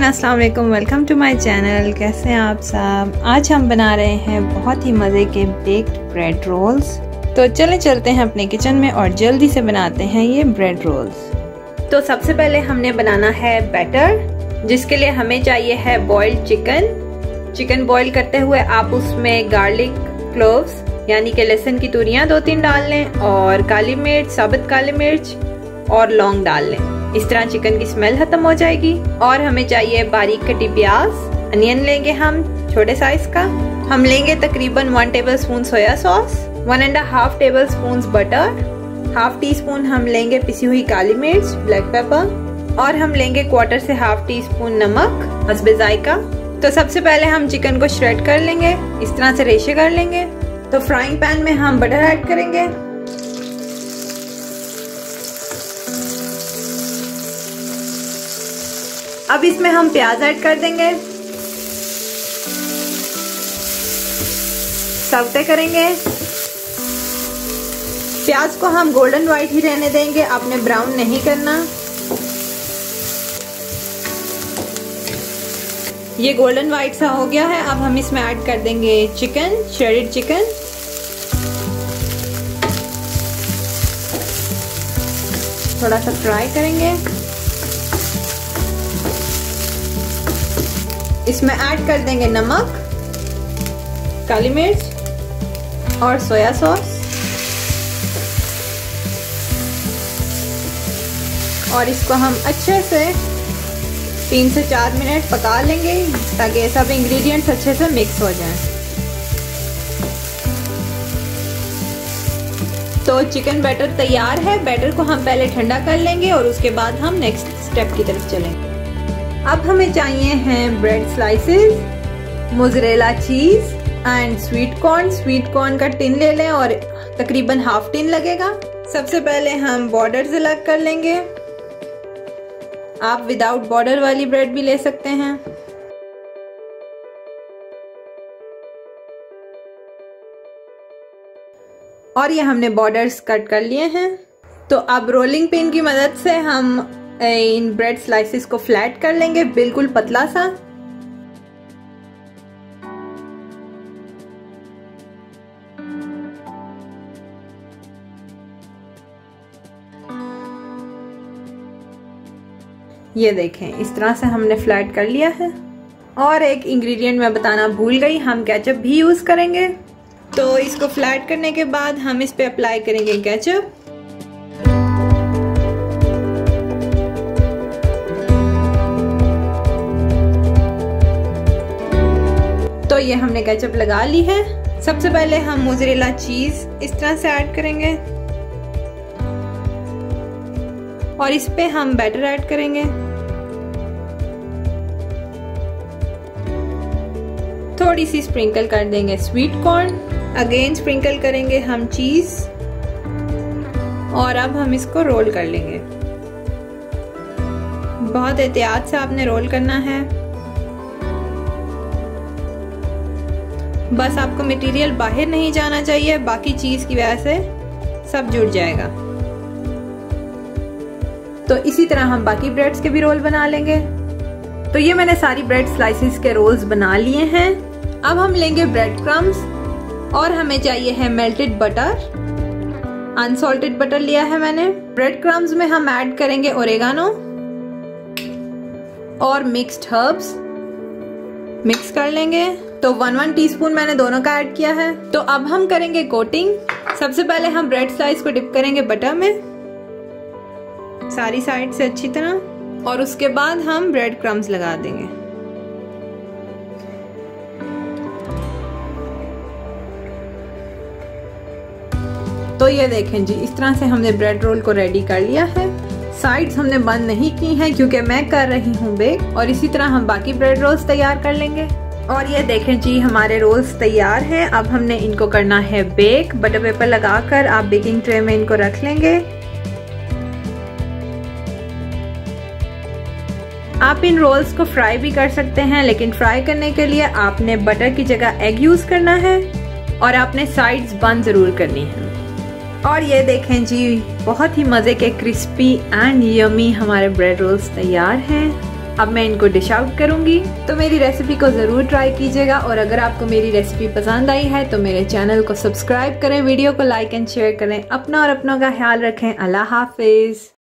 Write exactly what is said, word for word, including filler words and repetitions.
Everyone, अस्सलाम वालेकुम। Welcome to my channel. कैसे हैं आप सब? आज हम बना रहे हैं बहुत ही मज़े के बेक्ड ब्रेड रोल्स। तो चलें चलते हैं अपने किचन में और जल्दी से बनाते हैं ये ब्रेड रोल्स। तो सबसे पहले हमने बनाना है बैटर, जिसके लिए हमें चाहिए है बॉइल्ड चिकन। चिकन बॉईल करते हुए आप उसमें गार्लिक क्लोव्स यानी कि लहसुन की तुरियाँ दो तीन डाल लें और काली मिर्च, साबुत काली मिर्च और लौंग डाल लें। इस तरह चिकन की स्मेल खत्म हो जाएगी। और हमें चाहिए बारीक कटी प्याज। अनियन लेंगे हम छोटे साइज का। हम लेंगे तकरीबन one tablespoon soya sauce, one and half tablespoon butter, half teaspoon हम लेंगे पिसी हुई काली मिर्च, ब्लैक पेपर, और हम लेंगे क्वार्टर से हाफ टी स्पून नमक हस्बे जायका। तो सबसे पहले हम चिकन को श्रेड कर लेंगे, इस तरह से रेशे कर लेंगे। तो फ्राइंग पैन में हम बटर ऐड करेंगे। अब इसमें हम प्याज ऐड कर देंगे, सौटे करेंगे। प्याज को हम गोल्डन व्हाइट ही रहने देंगे, आपने ब्राउन नहीं करना। ये गोल्डन व्हाइट सा हो गया है। अब हम इसमें ऐड कर देंगे चिकन, श्रेडेड चिकन। थोड़ा सा फ्राई करेंगे। इसमें ऐड कर देंगे नमक, काली मिर्च और सोया सॉस, और इसको हम अच्छे से तीन से चार मिनट पका लेंगे ताकि सब इंग्रेडिएंट्स अच्छे से मिक्स हो जाएं। तो चिकन बैटर तैयार है। बैटर को हम पहले ठंडा कर लेंगे और उसके बाद हम नेक्स्ट स्टेप की तरफ चलेंगे। अब हमें चाहिए हैं bread slices, mozzarella cheese and sweet corn. Sweet corn का टिन ले लें और तकरीबन हाफ टिन लगेगा। सबसे पहले हम बॉर्डर्स अलग कर लेंगे। आप विदाउट बॉर्डर वाली ब्रेड भी ले सकते हैं। और ये हमने बॉर्डर्स कट कर लिए हैं। तो अब रोलिंग पिन की मदद से हम इन ब्रेड स्लाइसेस को फ्लैट कर लेंगे, बिल्कुल पतला सा। ये देखें, इस तरह से हमने फ्लैट कर लिया है। और एक इंग्रेडिएंट मैं बताना भूल गई, हम केचप भी यूज करेंगे। तो इसको फ्लैट करने के बाद हम इस पे अप्लाई करेंगे केचप। तो ये हमने केचप लगा ली है। सबसे पहले हम मोज़रेला चीज इस तरह से ऐड करेंगे और इस पे हम बैटर ऐड करेंगे। थोड़ी सी स्प्रिंकल कर देंगे स्वीट कॉर्न, अगेन स्प्रिंकल करेंगे हम चीज, और अब हम इसको रोल कर लेंगे। बहुत एहतियात से आपने रोल करना है। बस आपको मटेरियल बाहर नहीं जाना चाहिए, बाकी चीज की वजह से सब जुड़ जाएगा। तो इसी तरह हम बाकी ब्रेड्स के भी रोल बना लेंगे। तो ये मैंने सारी ब्रेड स्लाइसेस के रोल्स बना लिए हैं। अब हम लेंगे ब्रेड क्रम्स और हमें चाहिए है मेल्टेड बटर। अनसॉल्टेड बटर लिया है मैंने। ब्रेड क्रम्स में हम ऐड करेंगे ओरेगानो और मिक्स्ड हर्ब्स। मिक्स कर लेंगे। तो वन वन टीस्पून मैंने दोनों का ऐड किया है। तो अब हम करेंगे कोटिंग। सबसे पहले हम ब्रेड स्लाइस को डिप करेंगे बटर में सारी साइड से अच्छी तरह, और उसके बाद हम ब्रेड क्रम्स लगा देंगे। तो ये देखें जी, इस तरह से हमने ब्रेड रोल को रेडी कर लिया है। साइड्स हमने बंद नहीं की हैं क्योंकि मैं कर रही हूँ बेक, और इसी तरह हम बाकी ब्रेड रोल्स तैयार कर लेंगे। और ये देखें जी, हमारे रोल्स तैयार हैं। अब हमने इनको करना है बेक। बटर पेपर लगाकर आप बेकिंग ट्रे में इनको रख लेंगे। आप इन रोल्स को फ्राई भी कर सकते हैं, लेकिन फ्राई करने के लिए आपने बटर की जगह एग यूज करना है और आपने साइड्स बंद जरूर करनी है। और ये देखें जी, बहुत ही मजे के क्रिस्पी एंड यमी हमारे ब्रेड रोल्स तैयार हैं। अब मैं इनको डिश आउट करूंगी। तो मेरी रेसिपी को ज़रूर ट्राई कीजिएगा और अगर आपको मेरी रेसिपी पसंद आई है तो मेरे चैनल को सब्सक्राइब करें, वीडियो को लाइक एंड शेयर करें। अपना और अपनों का ख्याल रखें। अल्लाह हाफिज़।